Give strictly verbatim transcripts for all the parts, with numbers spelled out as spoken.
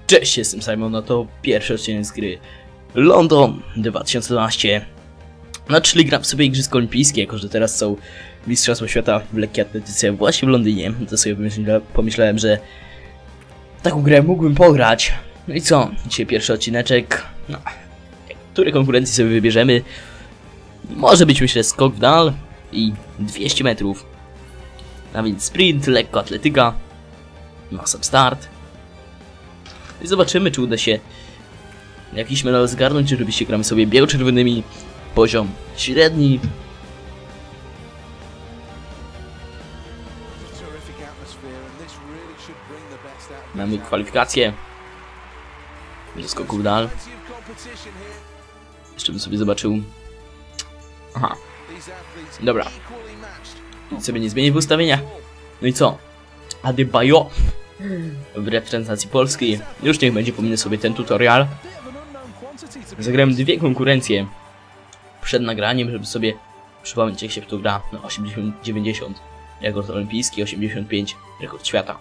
Cześć, jestem Simon, no to pierwszy odcinek z gry London dwa tysiące dwanaście. No, czyli gram sobie Igrzyska Olimpijskie, jako że teraz są Mistrzostwa Świata w lekkiej atletyce właśnie w Londynie. To sobie pomyślałem, że taką grę mógłbym pograć. No i co? Dzisiaj pierwszy odcineczek. No, które konkurencji sobie wybierzemy? Może być, myślę, skok w dal i dwieście metrów. A więc sprint, lekkoatletyka. No, sam start. I zobaczymy, czy uda się jakiś medal zgarnąć, czy oczywiście gramy sobie biało-czerwonymi, poziom średni. Mamy kwalifikacje do skoku w dal. Jeszcze bym sobie zobaczył. Aha. Dobra. Nic sobie nie zmieni w ustawieniach. No i co? Adebayo w reprezentacji polskiej. Już niech będzie, pominę sobie ten tutorial. Zagrałem dwie konkurencje przed nagraniem, żeby sobie przypomnieć, jak się w to gra. No, osiemdziesiąt dziewięćdziesiąt rekord olimpijski, osiemdziesiąt pięć rekord świata.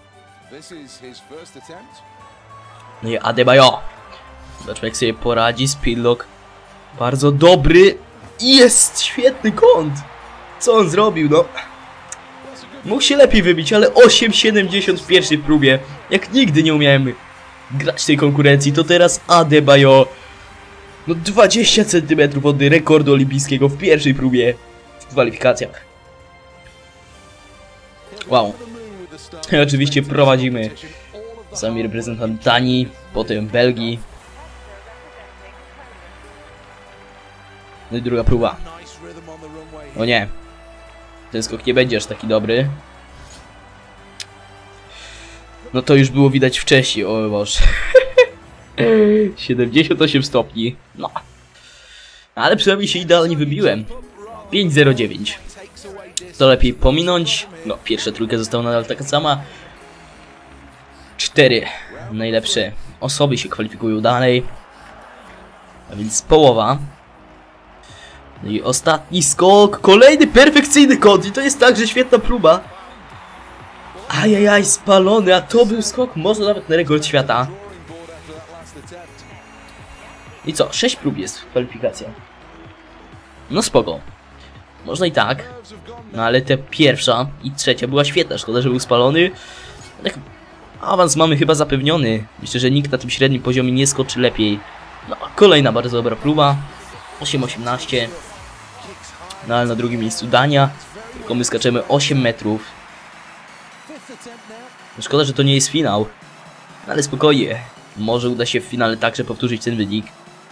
No i Adebayo. Zobaczmy, jak sobie poradzi. Speedlock bardzo dobry. Jest świetny kąt. Co on zrobił? No, mógł się lepiej wybić, ale osiem siedemdziesiąt w pierwszej próbie. Jak nigdy nie umiałem grać tej konkurencji, to teraz Adebayo. No, dwadzieścia centymetrów od rekordu olimpijskiego w pierwszej próbie w kwalifikacjach. Wow. I oczywiście prowadzimy sami reprezentant Danii, potem Belgii. No i druga próba. O nie. Ten skok nie będzie aż taki dobry. No to już było widać wcześniej, o Boże. siedemdziesiąt osiem stopni. No. Ale przynajmniej się idealnie wybiłem. pięć zero dziewięć. To lepiej pominąć. No, pierwsza trójka została nadal taka sama. Cztery najlepsze osoby się kwalifikują dalej. A więc połowa. No i ostatni skok. Kolejny perfekcyjny kąt. I to jest także świetna próba. Ajajaj, spalony. A to był skok może nawet na rekord świata. I co? sześć prób jest kwalifikacja. No spoko. Można i tak. No ale te pierwsza i trzecia była świetna. Szkoda, że był spalony. Tak, awans mamy chyba zapewniony. Myślę, że nikt na tym średnim poziomie nie skoczy lepiej. No, kolejna bardzo dobra próba. osiem osiemnaście. No ale na drugim miejscu Dania. Tylko my skaczemy osiem metrów. No, szkoda, że to nie jest finał. Ale spokojnie. Może uda się w finale także powtórzyć ten wynik.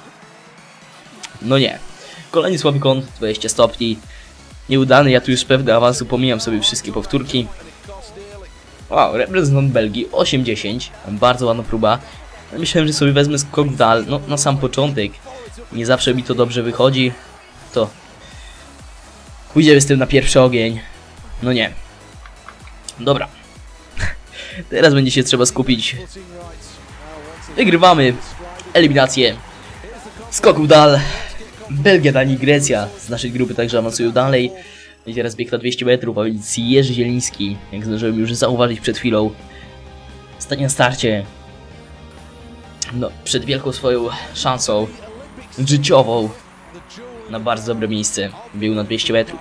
No nie. Kolejny słaby kąt, dwadzieścia stopni. Nieudany, ja tu już pewne awansu pomijam sobie wszystkie powtórki. Wow, reprezentant Belgii, osiem dziesięć. Bardzo ładna próba. Myślałem, że sobie wezmę skok w dal, no na sam początek. Nie zawsze mi to dobrze wychodzi. To pójdziemy z tym na pierwszy ogień. No nie. Dobra. Teraz będzie się trzeba skupić. Wygrywamy eliminację skoku w dal. Belgia, Danii, Grecja z naszej grupy także awansują dalej. I teraz bieg na dwieście metrów, a więc Jerzy Zieliński, jak zdążyłem już zauważyć przed chwilą. Stanie na starcie. No, przed wielką swoją szansą życiową na bardzo dobre miejsce. Biegł na dwieście metrów.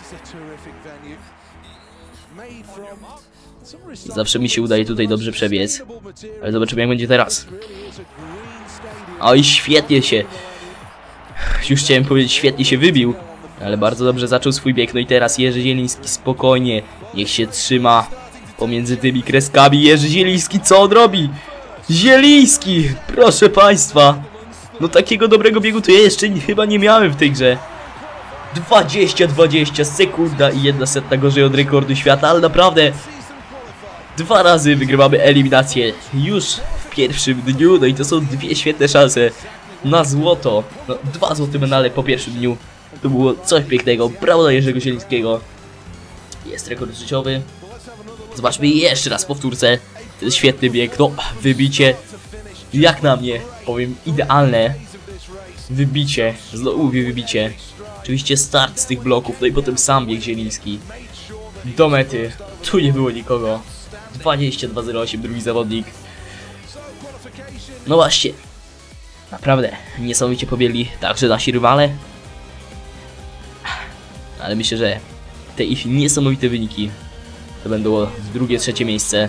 Zawsze mi się udaje tutaj dobrze przebiec. Ale zobaczymy, jak będzie teraz. Oj, świetnie się... Już chciałem powiedzieć, świetnie się wybił. Ale bardzo dobrze zaczął swój bieg. No i teraz Jerzy Zieliński spokojnie. Niech się trzyma pomiędzy tymi kreskami. Jerzy Zieliński, co on robi? Zieliński! Proszę państwa. No takiego dobrego biegu to ja jeszcze chyba nie miałem w tej grze. dwadzieścia dwadzieścia, sekunda i jedna setna gorzej od rekordu świata. Ale naprawdę dwa razy wygrywamy eliminację już w pierwszym dniu. No i to są dwie świetne szanse na złoto. No, dwa złote medale po pierwszym dniu. To było coś pięknego. Brawo dla Jerzego Zielińskiego. Jest rekord życiowy. Zobaczmy jeszcze raz powtórce. To jest świetny bieg. No, wybicie. Jak na mnie, powiem, idealne wybicie. Znowu wybicie. Oczywiście start z tych bloków. No i potem sam bieg Zieliński do mety. Tu nie było nikogo. dwadzieścia dwa zero osiem, drugi zawodnik. No właśnie. Naprawdę, niesamowicie pobiegli także nasi rywale. Ale myślę, że te ich niesamowite wyniki to będą drugie, trzecie miejsce.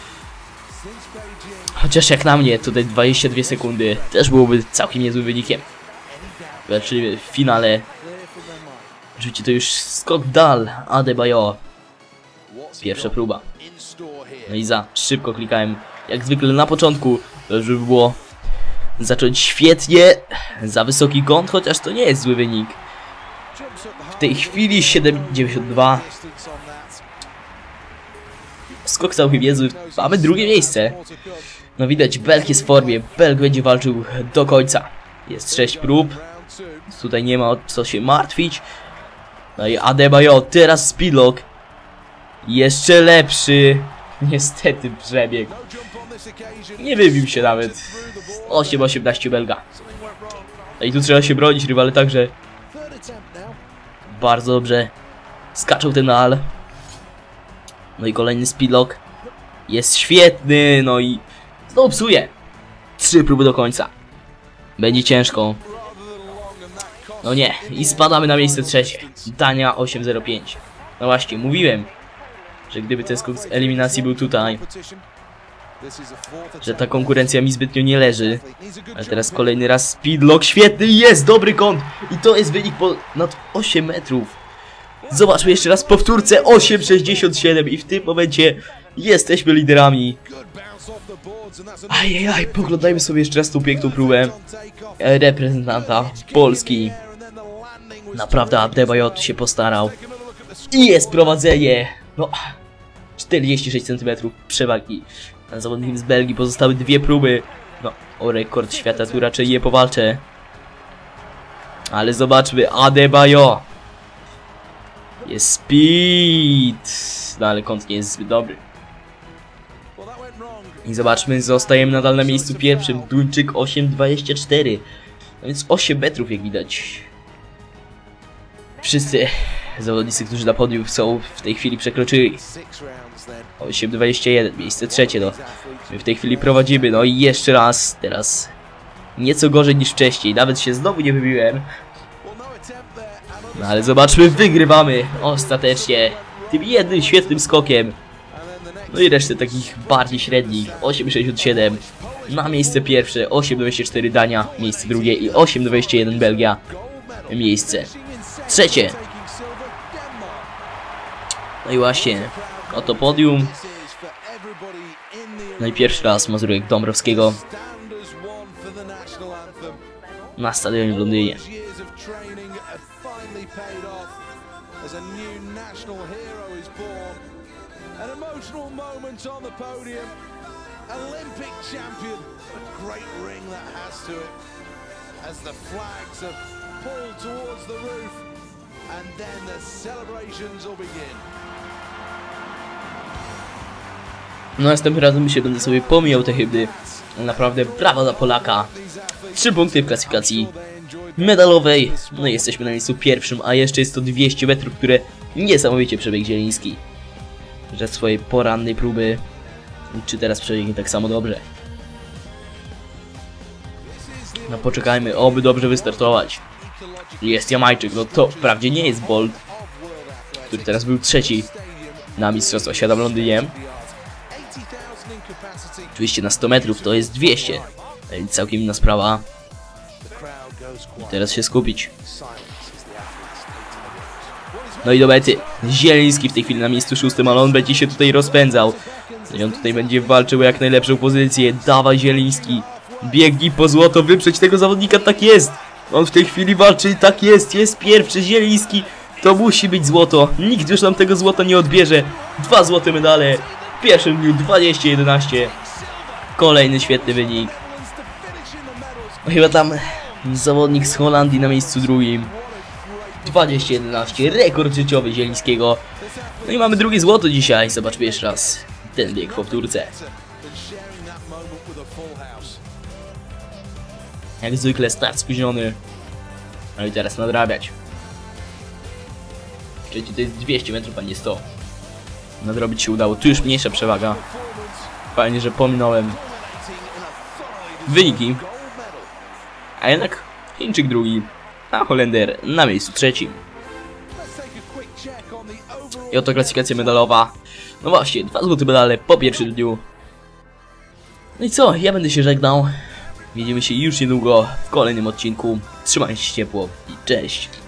Chociaż jak na mnie tutaj dwadzieścia dwie sekundy też byłoby całkiem niezłym wynikiem. Znaczy w finale rzuci to już skok dal Adebayo. Pierwsza próba. No i za szybko klikałem jak zwykle na początku, żeby było zacząć świetnie. Za wysoki kąt, chociaż to nie jest zły wynik. W tej chwili siedem dziewięćdziesiąt dwa. Skok całkiem niezły. Mamy drugie miejsce. No widać, Belg jest w formie. Belg będzie walczył do końca. Jest sześć prób. Tutaj nie ma o co się martwić. No i Adebayo, teraz speedlock. Jeszcze lepszy. Niestety przebieg. Nie wybił się nawet. osiem osiemnaście Belga. No i tu trzeba się bronić, rywale także bardzo dobrze skaczą ten al. No i kolejny speedlock. Jest świetny, no i znowu psuje. Trzy próby do końca. Będzie ciężko. No nie, i spadamy na miejsce trzecie. Dania osiem zero pięć. No właśnie, mówiłem, że gdyby ten skok z eliminacji był tutaj, że ta konkurencja mi zbytnio nie leży. Ale teraz kolejny raz speedlock, świetny, jest dobry kąt. I to jest wynik po nad osiem metrów. Zobaczmy jeszcze raz powtórce, osiem sześćdziesiąt siedem i w tym momencie jesteśmy liderami. Ajajaj, poglądajmy sobie jeszcze raz tą piękną próbę reprezentanta Polski. Naprawdę Adebayo się postarał. I jest prowadzenie. No, czterdzieści sześć centymetrów przewagi. Na zawodnikiem z Belgii pozostały dwie próby. No, o rekord świata tu raczej nie powalczę. Ale zobaczmy, Adebayo. Jest speed. No ale kąt nie jest zbyt dobry. I zobaczmy, zostajemy nadal na miejscu pierwszym. Duńczyk osiem dwadzieścia cztery. No więc osiem metrów jak widać. Wszyscy zawodnicy, którzy na podium są, w tej chwili przekroczyli. osiem dwadzieścia jeden, miejsce trzecie, no. My w tej chwili prowadzimy, no i jeszcze raz, teraz nieco gorzej niż wcześniej. Nawet się znowu nie wybiłem. No ale zobaczmy, wygrywamy ostatecznie tym jednym świetnym skokiem. No i resztę takich bardziej średnich. osiem sześćdziesiąt siedem na miejsce pierwsze, osiem dwadzieścia cztery Dania, miejsce drugie i osiem dwadzieścia jeden Belgia, miejsce trzecie. No i właśnie, oto podium. No i pierwszy raz Mazurek Dąbrowskiego na stadionie w Londynie. An emotional moment on the podium. Olympic champion. A great ring that has to it. As the flags are pulled towards the roof. And then the celebrations will begin. No następnym razem się będę sobie pomijał te hymny. Naprawdę brawa dla Polaka. Trzy punkty w klasyfikacji medalowej. No i jesteśmy na miejscu pierwszym, a jeszcze jest to dwieście metrów, które niesamowicie przebiegł Zieliński. Że swojej porannej próby, czy teraz przebiegnie tak samo dobrze. No poczekajmy, oby dobrze wystartować. Jest Jamajczyk, no to wprawdzie nie jest Bolt, który teraz był trzeci na Mistrzostwa Świata w Londynie. Oczywiście na sto metrów to jest dwieście, więc całkiem inna sprawa. I teraz się skupić. No i do mety. Zieliński w tej chwili na miejscu szóstym, ale on będzie się tutaj rozpędzał. No i on tutaj będzie walczył o jak najlepszą pozycję. Dawaj Zieliński. Biegnij po złoto, wyprzedź tego zawodnika, tak jest. On w tej chwili walczy, tak jest, jest pierwszy Zieliński. To musi być złoto. Nikt już nam tego złota nie odbierze. Dwa złote medale. W pierwszym dniu dwadzieścia jedenaście. Kolejny świetny wynik. No chyba tam zawodnik z Holandii na miejscu drugim. dwadzieścia jedenaście, rekord życiowy Zielińskiego. No i mamy drugie złoto dzisiaj. Zobaczmy jeszcze raz ten bieg w powtórce. Jak zwykle start spóźniony. No i teraz nadrabiać. Czyli to jest dwieście metrów, a nie sto. Nadrobić się udało. Tu już mniejsza przewaga. Fajnie, że pominąłem wyniki. A jednak Chińczyk drugi, a Holender na miejscu trzecim. I oto klasyfikacja medalowa. No właśnie, dwa złote medale po pierwszym dniu. No i co, ja będę się żegnał. Widzimy się już niedługo w kolejnym odcinku. Trzymajcie się ciepło i cześć.